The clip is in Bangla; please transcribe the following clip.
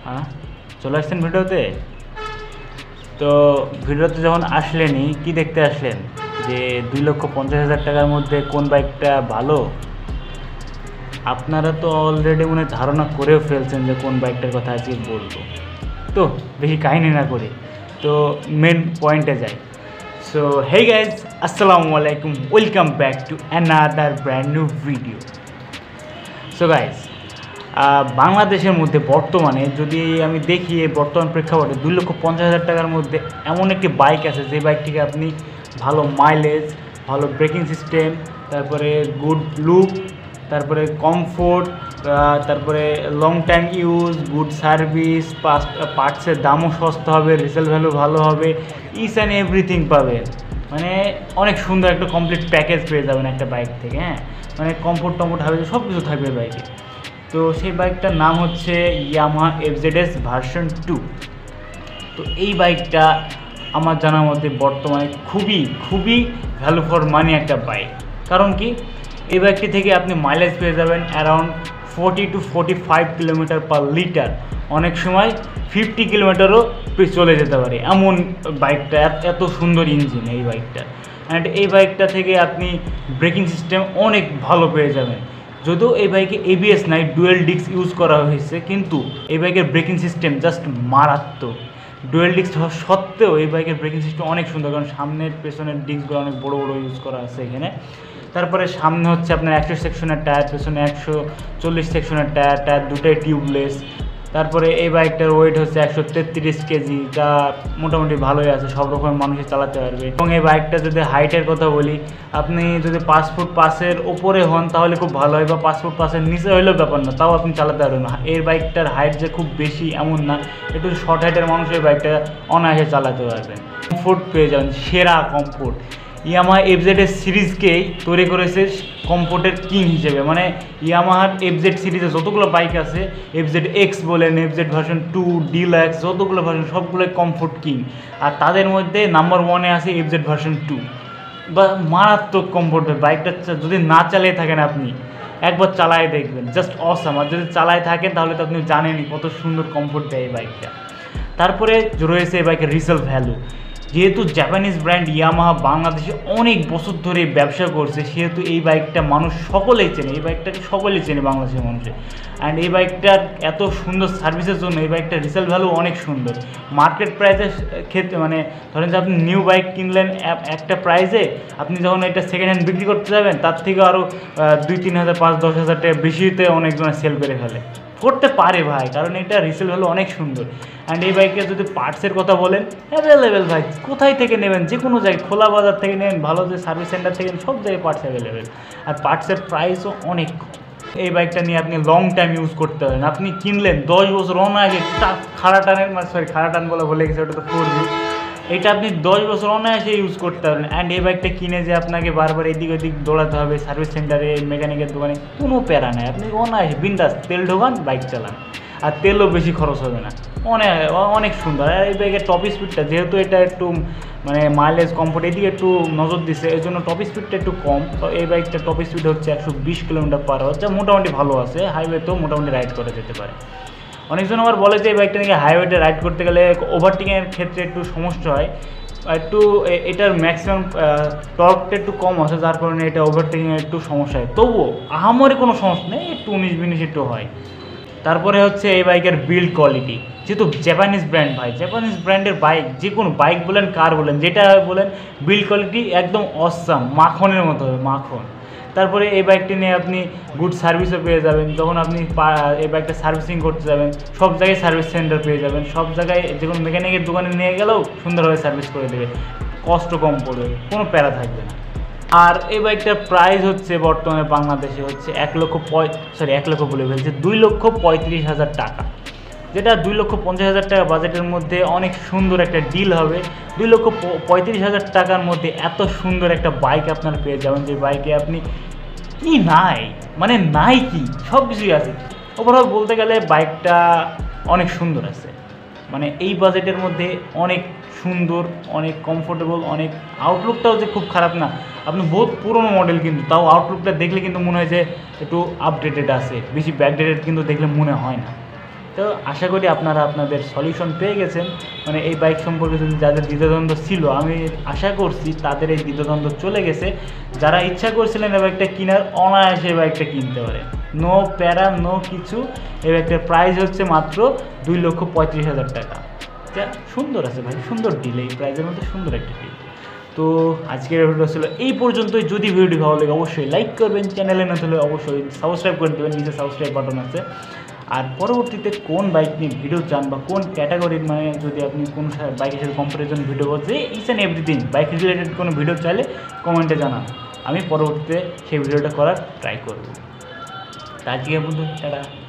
হ্যাঁ, চলে আসছেন ভিডিওতে। তো ভিডিওতে যখন আসলেনই কি দেখতে আসলেন যে 2,50,000 টাকার মধ্যে কোন বাইকটা ভালো। আপনারা তো অলরেডি মনে ধারণা করেও ফেলছেন যে কোন বাইকটার কথা আজকে বলবো। তো বেশি কাহিনী না করে তো মেন পয়েন্টে যাই। সো হেই গাইজ, আসসালামু আলাইকুম, welcome back to another brand new video. So guys, বাংলাদেশের মধ্যে বর্তমানে যদি আমি দেখি বর্তমান প্রেক্ষাপটে 2,50,000 টাকার মধ্যে এমন একটি বাইক আছে যে বাইকটিকে আপনি ভালো মাইলেজ, ভালো ব্রেকিং সিস্টেম, তারপরে গুড লুক, তারপরে কমফোর্ট, তারপরে long time use, good service, পার্টসের দামও সস্তা হবে, রিসেল ভ্যালু ভালো হবে, ইচ অ্যান্ড এভরিথিং পাবেন। মানে অনেক সুন্দর একটা কমপ্লিট প্যাকেজ পেয়ে যাবেন একটা বাইক থেকে। হ্যাঁ, মানে কমফোর্ট হবে, সব কিছু থাকবে বাইকে। তো সেই বাইকটার নাম হচ্ছে ইয়ামাহা এফজেডএস ভার্সন 2। তো এই বাইকটা আমার জানার মধ্যে বর্তমানে খুবই ভ্যালু ফর মানি একটা বাইক। কারণ কি, এই বাইকটি থেকে আপনি মাইলেজ পেয়ে যাবেন around 40 to 45 kilometre per litre, অনেক সময় 50 কিলোমিটারও চলে যেতে পারে এমন বাইকটা। এত সুন্দর ইঞ্জিন এই বাইকটা। অ্যান্ড এই বাইকটা থেকে আপনি ব্রেকিং সিস্টেম অনেক ভালো পেয়ে যাবেন। যদিও এই বাইকে এবিএস নাই, ডুয়েল ডিস্ক ইউজ করা হয়েছে, কিন্তু এই বাইকের ব্রেকিং সিস্টেম জাস্ট মারাত্মক। ডুয়েল ডিস্ক হওয়া সত্ত্বেও এই বাইকের ব্রেকিং সিস্টেম অনেক সুন্দর, কারণ সামনের পেছনের ডিস্কগুলো অনেক বড় ইউজ করা আছে এখানে। তারপরে সামনে হচ্ছে আপনার 100 সেকশনের টায়ার, পেছনে 140 সেকশনের টায়ার দুটাই টিউবলেস। তারপরে এই বাইকটার ওয়েট হচ্ছে 133 কেজি, যা মোটামুটি ভালোই আছে, সব রকমের মানুষই চালাতে পারবে। এবং এই বাইকটা যদি হাইটের কথা বলি, আপনি যদি 5 ফুট 5-এর ওপরে হন তাহলে খুব ভালো হয়, বা 5 ফুট 5-এর নিচে হইলেও ব্যাপার না, তাও আপনি চালাতে পারবেন না। এই বাইকটার হাইট যে খুব বেশি এমন না, একটু শর্ট হাইটের মানুষ এই বাইকটা অনায়াসে চালাতে পারবেন। কমফোর্ট পেয়ে যাবেন, সেরা কমফোর্ট। ইয়ামাহা এফজেডএস সিরিজকেই তৈরি করেছে কমফোর্টের কিং হিসেবে। মানে ইয়ামাহার এফজেড সিরিজে যতগুলো বাইক আছে, এফজেড এক্স বলেন, এফজেড ভার্সন 2, ডিলাক্স, যতগুলো ভার্সন সবগুলোই কমফোর্ট কিং। আর তাদের মধ্যে নাম্বার 1-এ আছে এফজেড ভার্সন 2, বা মারাত্মক কমফোর্টের। বাইকটা যদি না চালিয়ে থাকেন আপনি একবার চালায় দেখবেন, জাস্ট অসাম। আর যদি চালায় থাকেন তাহলে তো আপনি জানেনই কত সুন্দর কমফোর্ট দেয় এই বাইকটা। তারপরে রয়েছে এই বাইকের রিসেল ভ্যালু। যেহেতু জাপানিজ ব্র্যান্ড ইয়ামাহা বাংলাদেশে অনেক বছর ধরে ব্যবসা করছে, সেহেতু এই বাইকটা মানুষ সকলেই চেনে, এই বাইকটাকে সকলেই চেনে বাংলাদেশের মানুষে। অ্যান্ড এই বাইকটার এত সুন্দর সার্ভিসের জন্য এই বাইকটার রিসেল ভ্যালু অনেক সুন্দর। মার্কেট প্রাইসের ক্ষেত্রে, মানে ধরেন যে আপনি নিউ বাইক কিনলেন একটা প্রাইসে, আপনি যখন এটা সেকেন্ড হ্যান্ড বিক্রি করতে যাবেন তার থেকে আরও 2-3 হাজার 5-10 হাজার টাকা বেশিতে অনেকজনে সেল করে ফেলে, করতে পারে ভাই, কারণ এটা রিসেল ভ্যালু অনেক সুন্দর। অ্যান্ড এই বাইকের যদি পার্টসের কথা বলেন, অ্যাভেলেবেল ভাই, কোথায় থেকে নেবেন, যে কোনো জায়গায়, খোলা বাজার থেকে নেবেন, ভালো যে সার্ভিস সেন্টার থেকে সব জায়গায় পার্টস অ্যাভেলেবেল। আর পার্টসের প্রাইসও অনেক কম। এই বাইকটা নিয়ে আপনি লং টাইম ইউজ করতে পারেন। আপনি কিনলেন 10 বছর অনায়াসে, খাড়া টান বলে ভুলে গেছে, ওটা তো 4G। এটা আপনি 10 বছর অনায়াসে ইউজ করতে পারেন। অ্যান্ড এই বাইকটা কিনে যে আপনাকে বারবার এদিক ওদিক দৌড়াতে হবে সার্ভিস সেন্টারে, মেকানিকের দোকানে, কোনো প্যারা নেই। আপনি অনায়াসে বিন্দাস তেল ঢোকান, বাইক চালান, আর তেলও বেশি খরচ হবে না। অনেক সুন্দর। আর এই বাইকের টপ স্পিডটা, যেহেতু এটা একটু মানে মাইলেজ কমফোর্ট এদিকে একটু নজর দিচ্ছে, এই জন্য টপ স্পিডটা একটু কম। তো এই বাইকটা টপ স্পিড হচ্ছে 120 কিলোমিটার পার আওয়ার, যা মোটামুটি ভালো আছে, হাইওয়েতেও মোটামুটি রাইড করা যেতে পারে। অনেকজন আবার বলে যে এই বাইকটা নাকি হাইওয়েতে রাইড করতে গেলে ওভারটেকিংয়ের ক্ষেত্রে একটু সমস্যা হয়, একটু এটার ম্যাক্সিমাম টর্কটা একটু কম আছে, যার কারণে এটা ওভারটেকিংয়ের একটু সমস্যা হয়। তবুও আহামরি কোনো সমস্যা নেই, একটু 19-20 একটু হয়। তারপরে হচ্ছে এই বাইকের বিল্ড কোয়ালিটি। যেহেতু জাপানিজ ব্র্যান্ড ভাই, জাপানিজ ব্র্যান্ডের বাইক, যে কোনো বাইক বলেন, কার বলেন, যেটা বলেন, বিল্ড কোয়ালিটি একদম অসাম, মাখনের মতো হবে, মাখন। তারপরে এই বাইকটি নিয়ে আপনি গুড সার্ভিসও পেয়ে যাবেন। যখন আপনি এই বাইকটা সার্ভিসিং করতে যাবেন, সব জায়গায় সার্ভিস সেন্টার পেয়ে যাবেন, সব জায়গায় যে কোনো মেকানিকের দোকানে নিয়ে গেলেও সুন্দরভাবে সার্ভিস করে দেবে, কষ্ট কম পড়বে, কোনো প্যারা থাকবে না। আর এই বাইকটার প্রাইস হচ্ছে বর্তমানে বাংলাদেশে হচ্ছে 2,35,000 টাকা, যেটা 2,50,000 টাকা বাজেটের মধ্যে অনেক সুন্দর একটা ডিল হবে। 2,35,000 টাকার মধ্যে এত সুন্দর একটা বাইক আপনারা পেয়ে যাবেন, যে বাইকে আপনি কি নাই, মানে নাই কি, সব কিছুই আছে। ওভারঅল বলতে গেলে বাইকটা অনেক সুন্দর আছে, মানে এই বাজেটের মধ্যে অনেক সুন্দর, অনেক কমফোর্টেবল, অনেক আউটলুকটাও যে খুব খারাপ না। আপনি বহুত পুরনো মডেল, কিন্তু তাও আউটলুকটা দেখলে কিন্তু মনে হয় যে একটু আপডেটেড আছে, বেশি ব্যাকডেটেড কিন্তু দেখলে মনে হয় না। তো আশা করি আপনারা আপনাদের সলিউশন পেয়ে গেছেন। মানে এই বাইক সম্পর্কে যদি যাদের দ্বিধাদ্বন্দ্ব ছিল, আমি আশা করছি তাদের এই দ্বিধাদ্বন্দ্ব চলে গেছে। যারা ইচ্ছা করছিলেন এই বাইকটা কেনার, অনায়াসে এই বাইকটা কিনতে পারে, নো প্যারা নো কিছু। এই বাইকটার প্রাইস হচ্ছে মাত্র 2,35,000 টাকা। যা সুন্দর আছে ভাই, সুন্দর ডিল, এই প্রাইসের মধ্যে সুন্দর একটা ডিল। তো আজকের ভিডিও ছিল এই পর্যন্তই। যদি ভিডিওটি ভালো লাগে অবশ্যই লাইক করবেন, চ্যানেলে না হলে অবশ্যই সাবস্ক্রাইব করে দেবেন, নিচে সাবস্ক্রাইব বাটন আছে। আর পরবর্তীতে কোন বাইক নিয়ে ভিডিও চান বা কোন ক্যাটাগরির, মানে যদি আপনি কোন বাইকের সাথে কম্পারিজন ভিডিও বলছে each and everything bike related কোনো ভিডিও চাইলে কমেন্টে জানান, আমি পরবর্তীতে সেই ভিডিওটা করার ট্রাই করব। আজকে বন্ধু টাটা।